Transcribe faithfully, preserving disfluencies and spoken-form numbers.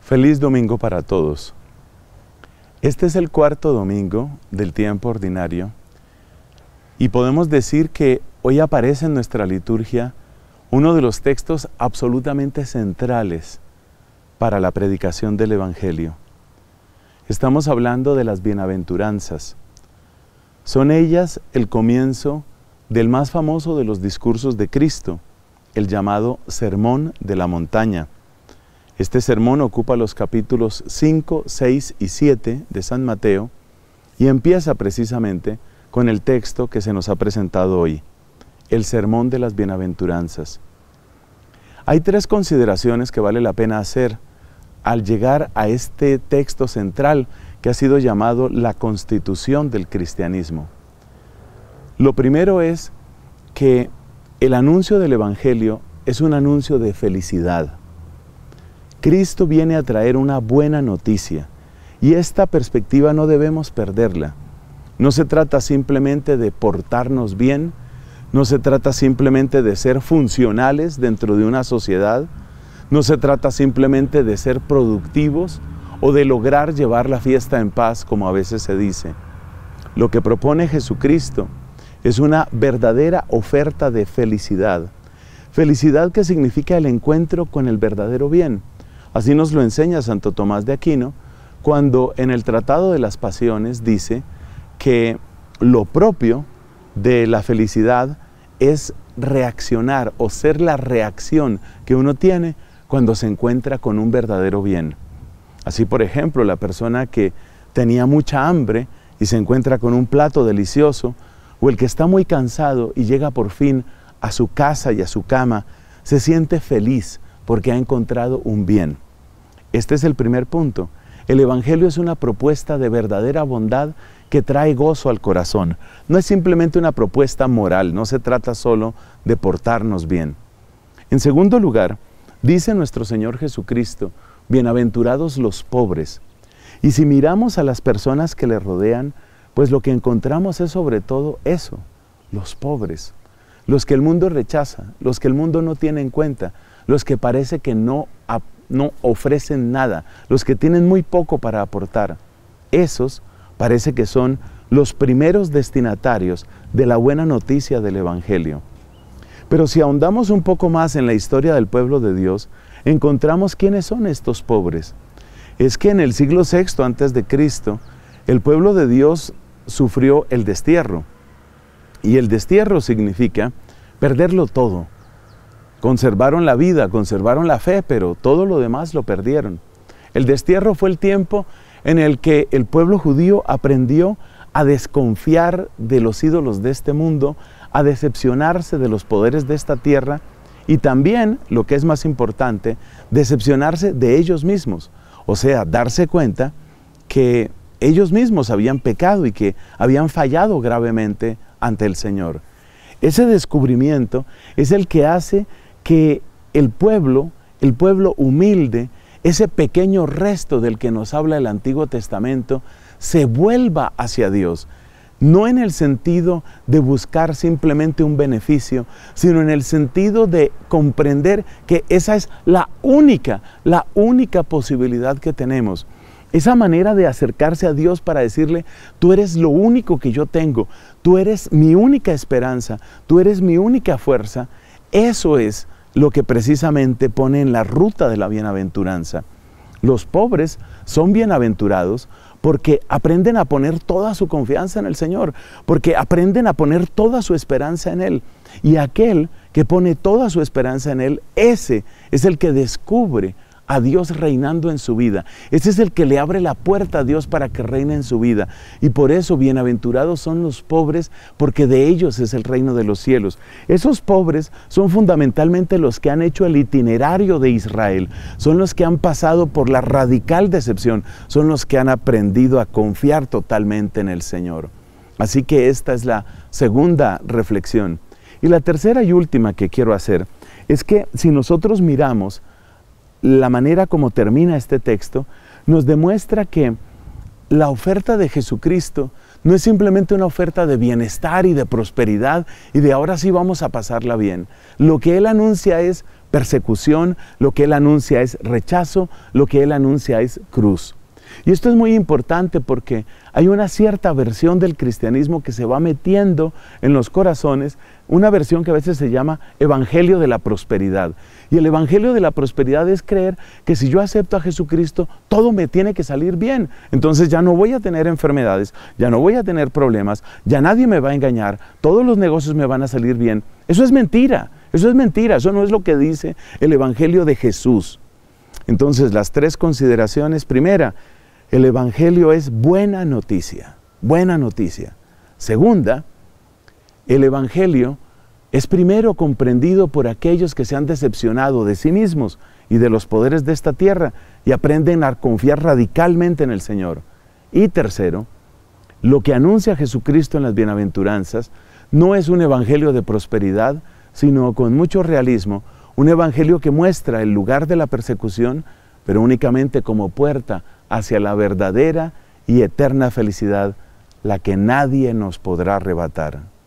Feliz domingo para todos. Este es el cuarto domingo del tiempo ordinario y podemos decir que hoy aparece en nuestra liturgia uno de los textos absolutamente centrales para la predicación del Evangelio. Estamos hablando de las bienaventuranzas. Son ellas el comienzo del más famoso de los discursos de Cristo, el llamado Sermón de la Montaña. Este sermón ocupa los capítulos cinco, seis y siete de San Mateo y empieza precisamente con el texto que se nos ha presentado hoy, el Sermón de las Bienaventuranzas. Hay tres consideraciones que vale la pena hacer al llegar a este texto central que ha sido llamado la constitución del cristianismo. Lo primero es que el anuncio del Evangelio es un anuncio de felicidad. Cristo viene a traer una buena noticia y esta perspectiva no debemos perderla. No se trata simplemente de portarnos bien, no se trata simplemente de ser funcionales dentro de una sociedad, no se trata simplemente de ser productivos o de lograr llevar la fiesta en paz, como a veces se dice. Lo que propone Jesucristo es una verdadera oferta de felicidad. Felicidad que significa el encuentro con el verdadero bien. Así nos lo enseña Santo Tomás de Aquino, cuando en el Tratado de las Pasiones dice que lo propio de la felicidad es reaccionar o ser la reacción que uno tiene cuando se encuentra con un verdadero bien. Así, por ejemplo, la persona que tenía mucha hambre y se encuentra con un plato delicioso, o el que está muy cansado y llega por fin a su casa y a su cama, se siente feliz porque ha encontrado un bien. Este es el primer punto. El Evangelio es una propuesta de verdadera bondad que trae gozo al corazón. No es simplemente una propuesta moral, no se trata solo de portarnos bien. En segundo lugar, dice nuestro Señor Jesucristo, bienaventurados los pobres. Y si miramos a las personas que le rodean, pues lo que encontramos es sobre todo eso, los pobres, los que el mundo rechaza, los que el mundo no tiene en cuenta, los que parece que no, no ofrecen nada, los que tienen muy poco para aportar. Esos parece que son los primeros destinatarios de la buena noticia del Evangelio. Pero si ahondamos un poco más en la historia del pueblo de Dios, encontramos quiénes son estos pobres. Es que en el siglo sexto antes de Cristo, el pueblo de Dios sufrió el destierro. Y el destierro significa perderlo todo. Conservaron la vida, conservaron la fe, pero todo lo demás lo perdieron. El destierro fue el tiempo en el que el pueblo judío aprendió a desconfiar de los ídolos de este mundo, a decepcionarse de los poderes de esta tierra y también, lo que es más importante, decepcionarse de ellos mismos. O sea, darse cuenta que ellos mismos habían pecado y que habían fallado gravemente ante el Señor. Ese descubrimiento es el que hace que el pueblo, el pueblo humilde, ese pequeño resto del que nos habla el Antiguo Testamento, se vuelva hacia Dios. No en el sentido de buscar simplemente un beneficio, sino en el sentido de comprender que esa es la única, la única posibilidad que tenemos. Esa manera de acercarse a Dios para decirle, tú eres lo único que yo tengo, tú eres mi única esperanza, tú eres mi única fuerza, eso es lo que precisamente pone en la ruta de la bienaventuranza. Los pobres son bienaventurados porque aprenden a poner toda su confianza en el Señor, porque aprenden a poner toda su esperanza en Él. Y aquel que pone toda su esperanza en Él, ese es el que descubre a Dios reinando en su vida. Ese es el que le abre la puerta a Dios para que reine en su vida. Y por eso bienaventurados son los pobres, porque de ellos es el reino de los cielos. Esos pobres son fundamentalmente los que han hecho el itinerario de Israel. Son los que han pasado por la radical decepción. Son los que han aprendido a confiar totalmente en el Señor. Así que esta es la segunda reflexión. Y la tercera y última que quiero hacer es que si nosotros miramos la manera como termina este texto, nos demuestra que la oferta de Jesucristo no es simplemente una oferta de bienestar y de prosperidad y de ahora sí vamos a pasarla bien. Lo que Él anuncia es persecución, lo que Él anuncia es rechazo, lo que Él anuncia es cruz. Y esto es muy importante porque hay una cierta versión del cristianismo que se va metiendo en los corazones, una versión que a veces se llama Evangelio de la Prosperidad. Y el Evangelio de la Prosperidad es creer que si yo acepto a Jesucristo, todo me tiene que salir bien. Entonces ya no voy a tener enfermedades, ya no voy a tener problemas, ya nadie me va a engañar, todos los negocios me van a salir bien. Eso es mentira, eso es mentira, eso no es lo que dice el Evangelio de Jesús. Entonces las tres consideraciones: primera, el Evangelio es buena noticia, buena noticia. Segunda, el Evangelio es primero comprendido por aquellos que se han decepcionado de sí mismos y de los poderes de esta tierra y aprenden a confiar radicalmente en el Señor. Y tercero, lo que anuncia Jesucristo en las bienaventuranzas no es un evangelio de prosperidad, sino con mucho realismo, un evangelio que muestra el lugar de la persecución, pero únicamente como puerta hacia la verdadera y eterna felicidad, la que nadie nos podrá arrebatar.